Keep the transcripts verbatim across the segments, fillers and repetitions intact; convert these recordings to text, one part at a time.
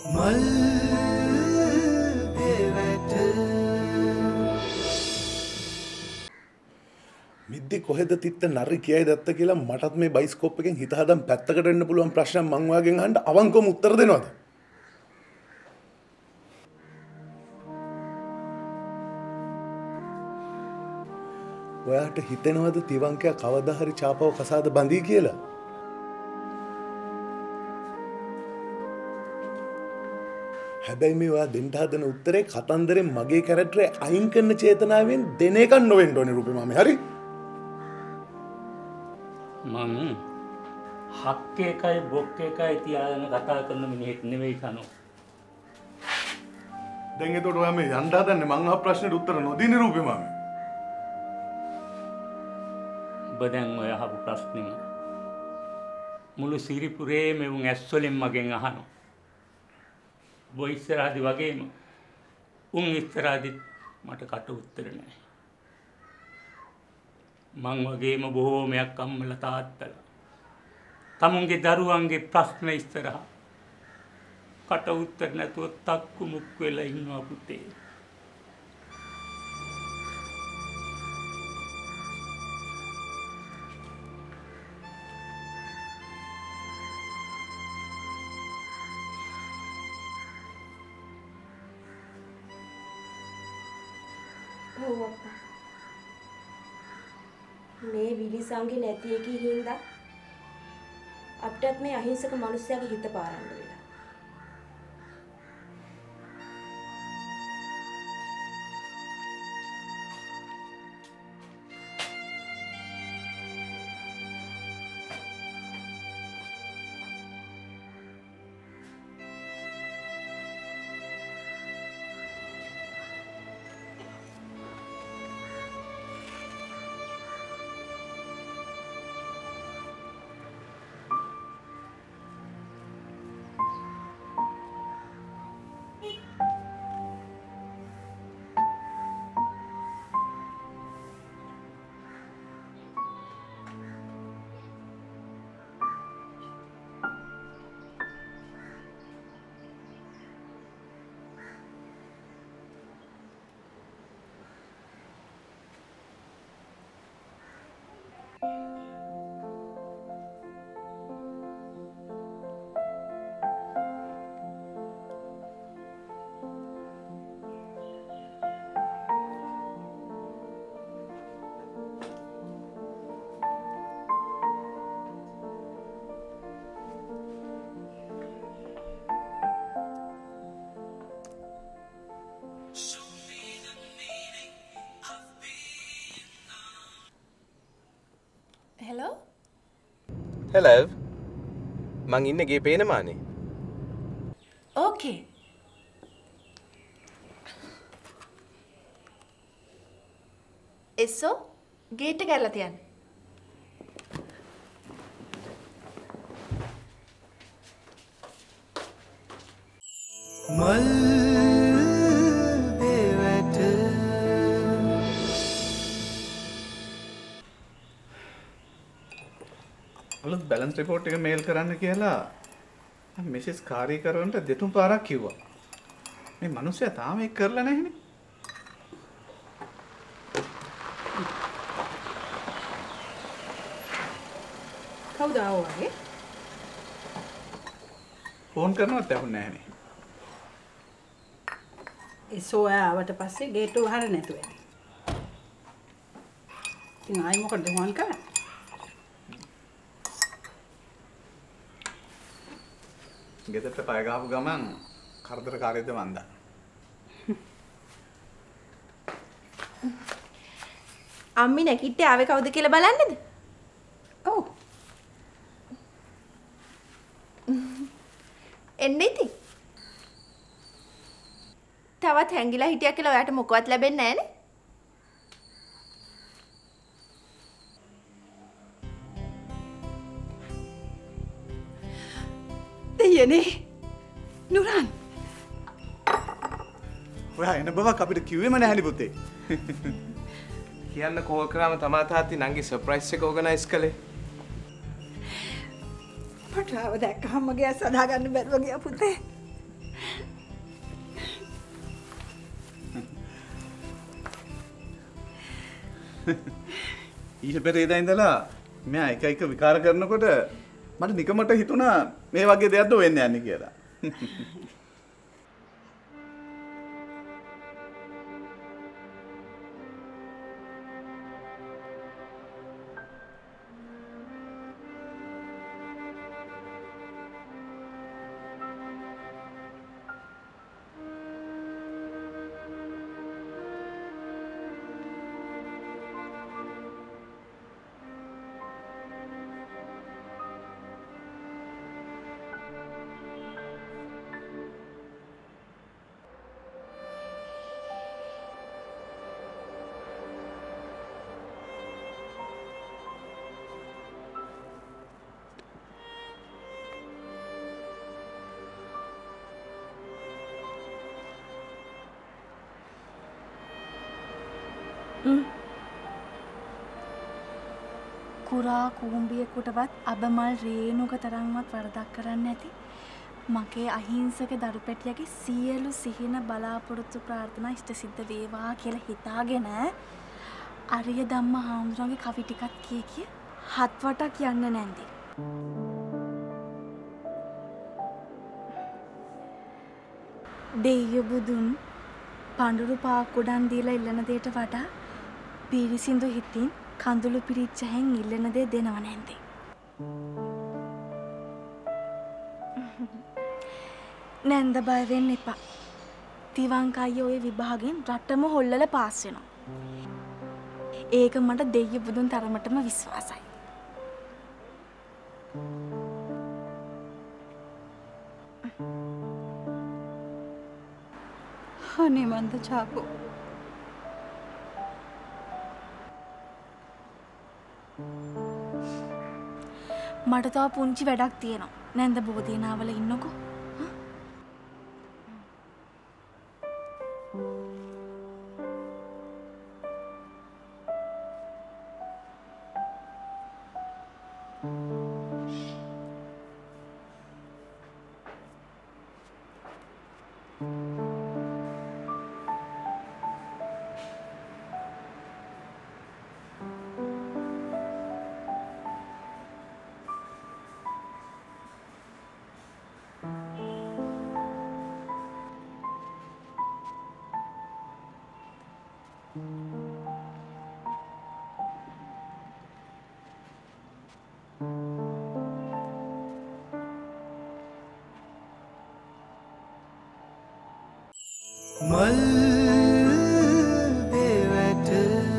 මල් දෙවට මිද්දේ කොහෙද තිත්ත නරි කියයි දත්ත කියලා මටත් මේ බයිස්කෝප් එකෙන් හිත හදන් පැත්තකට එන්න පුළුවන් ප්‍රශ්න මං වාගෙන් අහන්න අවංකවම උත්තර දෙනවද? ඔයාට හිතෙනවද තිවංකයා කවදා හරි චාපව කසාද බඳී කියලා? හැබැයි මේ ඔයා දෙන්න හදන උත්තරේ කතන්දරෙන් මගේ කැරක්ටරේ අයින් කරන චේතනාවෙන් දෙන එකක් නොවෙන්න ඕනේ රූපේ මාමේ. හරි? මං හක් එකයි බොක් එකයි තියාගෙන කතා කරන මිනිහෙක් නෙවෙයි කනෝ. දැන් ඒතකොට ඔයා මේ යන්න හදන්නේ මං අහ ප්‍රශ්නෙට උත්තර නොදීනේ රූපේ මාමේ. ඔබ දැන් ඔය අහපු ප්‍රශ්නෙම මුළු සිරිපුරේම උන් ඇස්වලින් මගෙන් අහනවා. ඔබ ඉස්සරහදී වගේම උන් ඉස්සරහදී මට කට උත්තර නැහැ. මං වගේම බොහෝමයක් අම්මලා තාත්තලා තමුන්ගේ දරුවන්ගේ ප්‍රශ්න ඉස්සරහා කට උත්තර නැතුව තක්කු මුක්කු වෙලා ඉන්නවා පුතේ. ඔව් අප්පා. මේ විලිසංගේ නැති එකී හින්දා අපිටත් මේ අහිංසක මිනිස්සයාගේ හිත පාරන්න වෙලා. Hello? Hello. මං ඉන්නේ ගේ පේනමානේ. Okay. එස්සෝ ගේට් එක ඇරලා තියන්න. මල් අලුත් බැලන්ස් රිපෝට් එක මේල් කරන්න කියලා මිසස් කාරීකරවන්ට දෙතුන් පාරක් කිව්වා. මේ මිනිස්සයා තාම ඒක කරලා නැහැනේ. කවුද ආවගේ? ෆෝන් කරනවත් ඇහුන්නේ නැහැනේ. ඒ සෝයා ආවට පස්සේ ගේට්ටුව වහන්න නැතුව ඇති. ඉතින් ආයි මොකද ෆෝන් කරන්නේ? ගෙදරට පය ගහපු ගමන් කරදරකාරීද වන්දා. අම්මි නැකිට්ටේ ආවේ කවුද කියලා බලන්නද? ඔව්. එන්නේ ඉතින්. තවත් හැංගිලා හිටියා කියලා ඔයාට මොකවත් ලැබෙන්නේ නැහනේ. දෙයනේ. නුරන්. ඔයා එන බවක් අපිට කිව්වෙම නැහැලි පුතේ. කියන්න කෝල් කරාම තමා තාත්ති නංගි සර්ප්‍රයිස් එක ඕගනයිස් කළේ. මට ආව දැක්කම මගේ ඇස් අදා ගන්න බැරුව ගියා පුතේ. ඊට පෙරේදා ඉඳලා මෙයා එක එක විකාර කරනකොට මට නිකමට හිතුණා මේ වගේ දෙයක්ද වෙන්න යන්නේ කියලා. කුරා කූඹියෙකුටවත් අබමල් රේණුක තරම්වත් වරදක් කරන්නේ නැති මගේ අහිංසක දරු පැටියගේ සියලු සිහින බලාපොරොත්තු ප්‍රාර්ථනා ඉෂ්ට සිද්ධ වේවා කියලා හිතාගෙන අරිය ධම්ම හාමුදුරන්ගේ කවි ටිකක් කිය කිය හත්වටක් යන්න නැන්දි. දෙයියෝ බුදුන් පඳුරු පාකුඩන් දීලා ඉල්ලන දෙයට වඩා පිරිසිදු හිතින් කඳුළු පිරිච්ච හැන් ඉල්ලන දේ දෙනව නැන්දි. නැන්ද බය වෙන්න එපා. තිවංකයි ඔය විභාගෙන් රටම හොල්ලලා පාස් වෙනවා. ඒක මට දෙයියෝ බුදුන් තරමටම විශ්වාසයි. අනේ මන්ද චාකෝ. මට තව පුංචි වැඩක් තියෙනවා. නැන්ද බෝධිනාවල ඉන්නකෝ. මල් දෙවට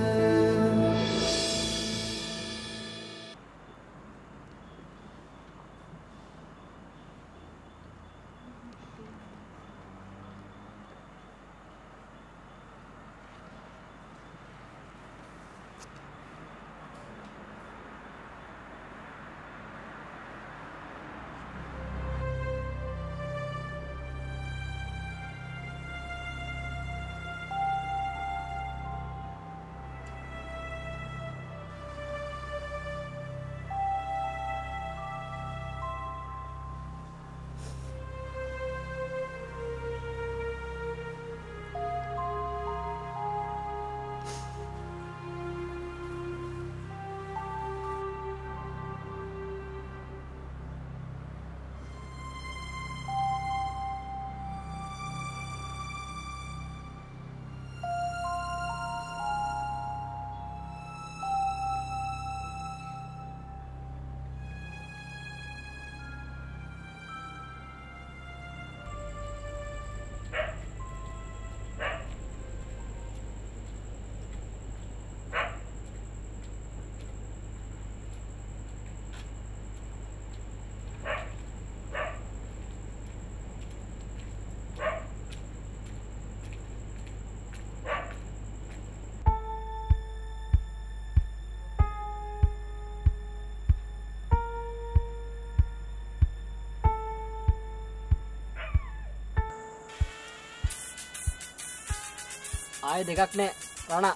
ආයෙ දෙකක් නෑ රණා.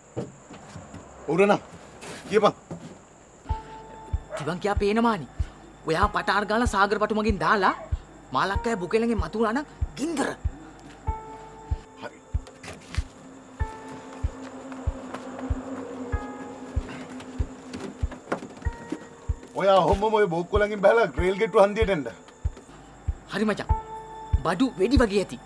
උරණ කියපන්. තිබන් කියා පේනමානි. ඔයා පටාර ගාලා සාගර පටු මගින් දාලා මාලක්කය බුකෙලගේ මතුවලා නම් ගින්දර. ඔයා හොම්මම ඔය බෝක්කොලගෙන් බහලා ග්‍රේල් ගෙට්ටු හන්දියට එන්න. හරි මචං. බඩු වෙඩි වගේ ඇති.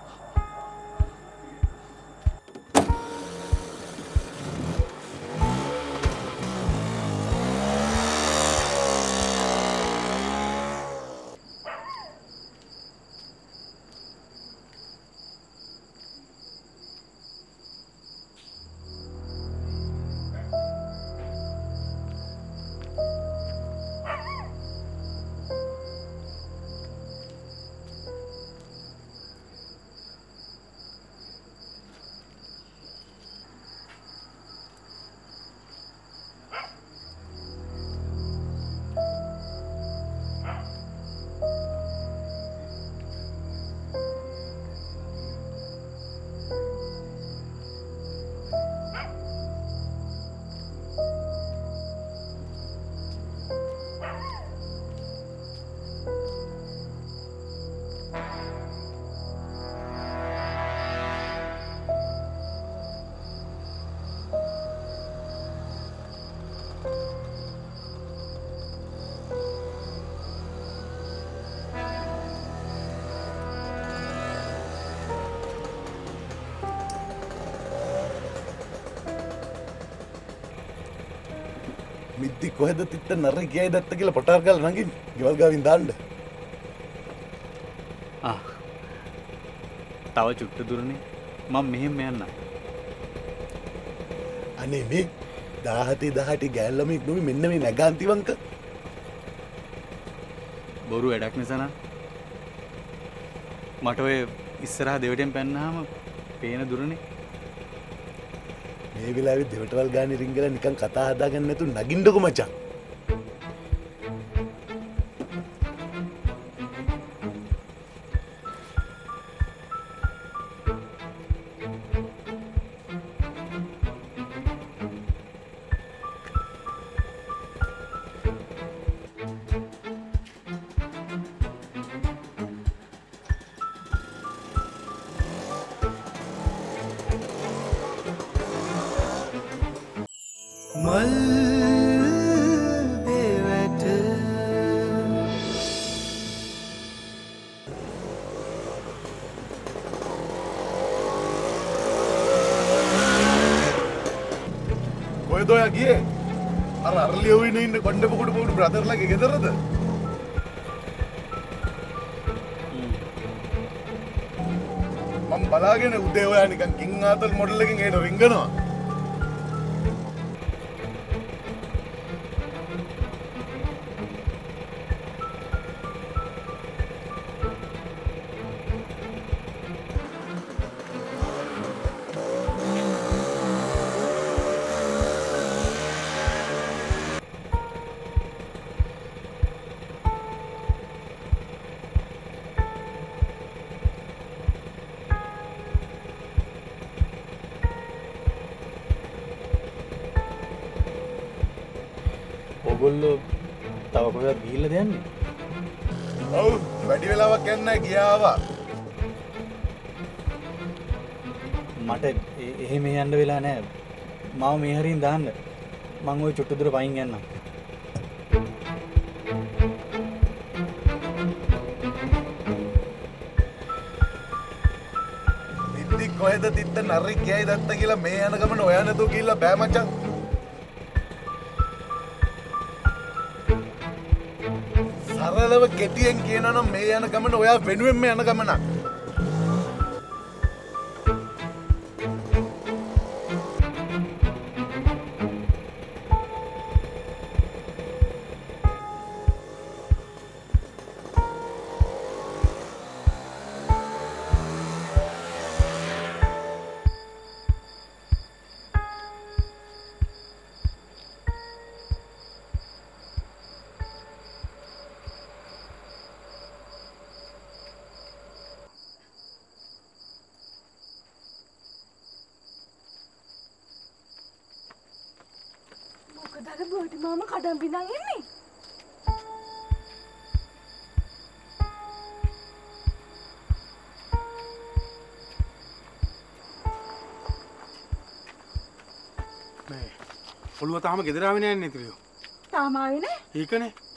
මිත්ති කොහෙද තිත්ත නර කියයි දත්ත කියලා පොටාර ගාලා නගින් ගෙවල් ගාවින් දාන්න. ආ. තව චුට්ට දුරනේ. මම මෙහෙම යන්න. අනේ මේ දහහටි දහහටි ගෑල්ලමෙක් නෙමෙයි මෙන්න මේ නැගාන්තිවංක. බොරු වැඩක් නසනා. මට ඔය ඉස්සරහා දෙවටෙන් පැන්නාම පේන දුරනේ. මේ වෙලාවේ දෙවටවල් ගානේ රින්ගලා නිකන් කතා හදාගන්න නැතු නගින්නකො මචං. මල් දෙවට කොහෙද ඔයා ගියේ? අර අරලිය වුණේ ඉන්න කොණ්ඩේ පොකුඩ පොකුඩ බ්‍රදර්ලාගේ ගෙදරද? මම බලාගෙන උදේ ඔයා නිකන් කිං ආතල් මොඩල් එකකින් ඒට රින්ගනවා. ඔගොල්ලෝ තව කොහෙවත් ගිහිල්ලාද යන්නේ? ඔව් වැඩි වෙලාවක් යන්නේ නැහැ ගියාවා. මට එහෙම යන්න වෙලා නැහැ. මාව මේ හරින් දාන්න. මං ওই චුට්ටු දුර පයින් යන්නම්. ඉතින් කොහෙද තිත්ත නරි කියයි දත්ත කියලා මේ යන ගමන ඔයා නැතුව ගිහිල්ලා බෑ මචං. සරලව කෙටියෙන් කියනවා නම් මේ යන ගමන ඔයා වෙනුවෙන්ම යන ගමනක්. මොකද අර බෝටි මාම කඩම් බිඳන් ඉන්නේ? ඔළුව තාම ගෙදර ආවේ නැහැ නේද ත්‍රියෝ? තාම ආවේ නැහැ? ඒකනේ.